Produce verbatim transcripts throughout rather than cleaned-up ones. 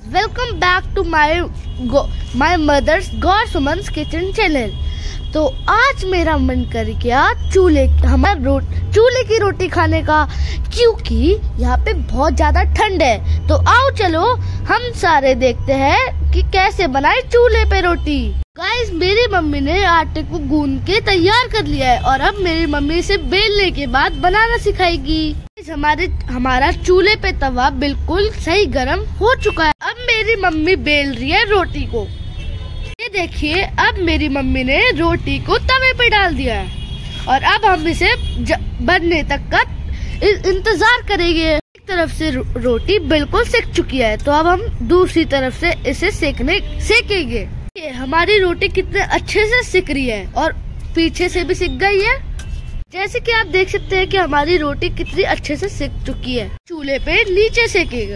Welcome back to my my mother's god सुमन्स kitchen channel. तो आज मेरा मन कर गया चूल्हे हमारे रो, चूल्हे की रोटी खाने का, क्योंकि यहाँ पे बहुत ज्यादा ठंड है। तो आओ चलो हम सारे देखते हैं कि कैसे बनाए चूल्हे पे रोटी। गाइस, मेरी मम्मी ने आटे को गूंद के तैयार कर लिया है और अब मेरी मम्मी इसे बेलने के बाद बनाना सिखाएगी। हमारे हमारा चूल्हे पे तवा बिल्कुल सही गरम हो चुका है। अब मेरी मम्मी बेल रही है रोटी को। ये देखिए, अब मेरी मम्मी ने रोटी को तवे पे डाल दिया है और अब हम इसे बनने तक का इंतजार करेंगे। एक तरफ से रो, रोटी बिल्कुल सिक चुकी है, तो अब हम दूसरी तरफ से इसे सेकने सेकेंगे। ये हमारी रोटी कितने अच्छे से सिक रही है और पीछे से भी सिक गई है। जैसे कि आप देख सकते हैं कि हमारी रोटी कितनी अच्छे से सिक चुकी है। चूल्हे पे नीचे सेकेगा।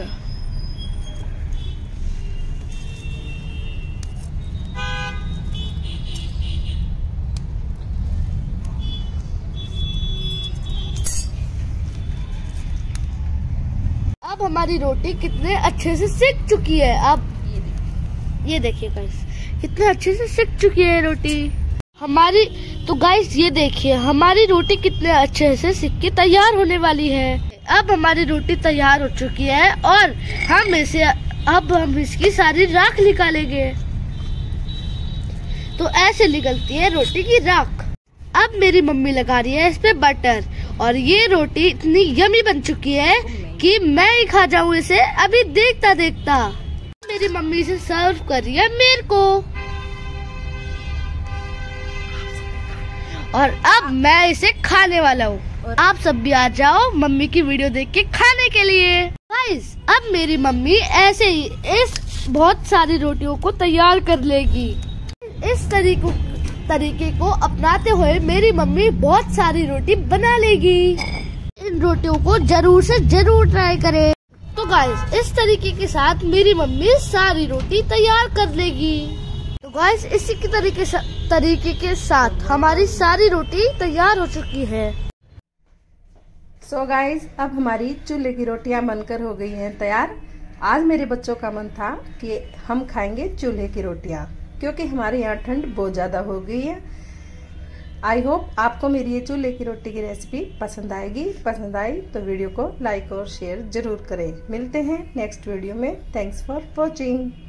अब हमारी रोटी कितने अच्छे से सिक चुकी है। अब ये देखिए गाइस, कितने अच्छे से सिक चुकी है रोटी हमारी। तो गाइस ये देखिए, हमारी रोटी कितने अच्छे से सिक के तैयार होने वाली है। अब हमारी रोटी तैयार हो चुकी है और हम इसे अब हम इसकी सारी राख निकालेंगे। तो ऐसे निकलती है रोटी की राख। अब मेरी मम्मी लगा रही है इस पे बटर और ये रोटी इतनी यमी बन चुकी है कि मैं ही खा जाऊं इसे अभी देखता देखता। मेरी मम्मी इसे सर्व कर रही है मेरे को और अब मैं इसे खाने वाला हूँ। आप सब भी आ जाओ मम्मी की वीडियो देख के खाने के लिए। गाइस, अब मेरी मम्मी ऐसे ही इस बहुत सारी रोटियों को तैयार कर लेगी। इस तरीको तरीके को अपनाते हुए मेरी मम्मी बहुत सारी रोटी बना लेगी। इन रोटियों को जरूर से जरूर ट्राई करें। तो गाइस, इस तरीके के साथ मेरी मम्मी सारी रोटी तैयार कर लेगी। तो गाइस, इसी की तरीके तरीके के साथ हमारी सारी रोटी तैयार हो चुकी है। सो so गाइस, अब हमारी चूल्हे की रोटियां बनकर हो गई हैं तैयार। आज मेरे बच्चों का मन था कि हम खाएंगे चूल्हे की रोटियां, क्योंकि हमारे यहाँ ठंड बहुत ज्यादा हो गई है। आई होप आपको मेरी ये चूल्हे की रोटी की रेसिपी पसंद आएगी। पसंद आई तो वीडियो को लाइक और शेयर जरूर करें। मिलते हैं नेक्स्ट वीडियो में। Thanks for watching.